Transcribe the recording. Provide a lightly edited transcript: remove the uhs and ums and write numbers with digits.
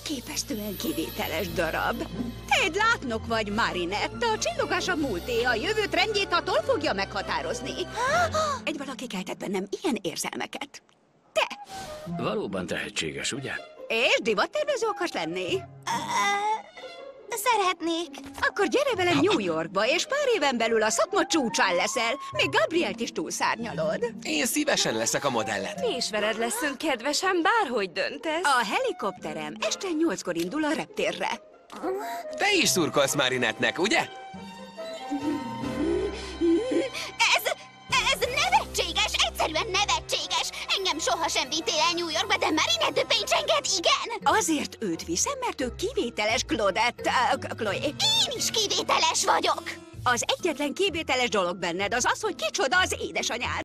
Elképesztően kivételes darab. Ted látnok vagy, Marinette. A csillogás a múlté, a jövő trendjét a toll fogja meghatározni. Egy valaki keltett bennem ilyen érzelmeket. Te! Valóban tehetséges, ugye? És divattervező akarsz lenni? Szeretnék. Akkor gyere velem New Yorkba, és pár éven belül a szakma csúcsán leszel. Még Gabrielt is túlszárnyalod. Én szívesen leszek a modelled. Mi is veled leszünk, kedvesem, bárhogy döntesz. A helikopterem este 8-kor indul a reptérre. Te is szurkolsz Marinettnek, ugye? Ez nevetséges, egyszerűen nevetséges. Engem sohasem vittél el New Yorkba, de Marinette Dupain-csenget igen. Azért őt viszem, mert ő kivételes, Claudette, Chloe. Én is kivételes vagyok. Az egyetlen kivételes dolog benned az az, hogy kicsoda az édesanyád.